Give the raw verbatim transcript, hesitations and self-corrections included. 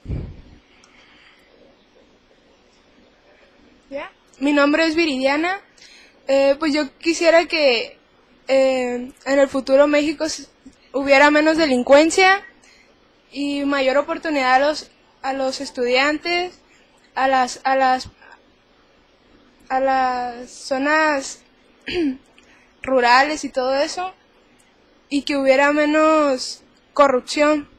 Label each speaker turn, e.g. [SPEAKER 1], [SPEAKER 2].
[SPEAKER 1] ¿Ya? Mi nombre es Viridiana. Eh, pues yo quisiera que eh, en el futuro México hubiera menos delincuencia y mayor oportunidad a los, a los estudiantes, a las, a las, a las zonas rurales y todo eso, y que hubiera menos corrupción.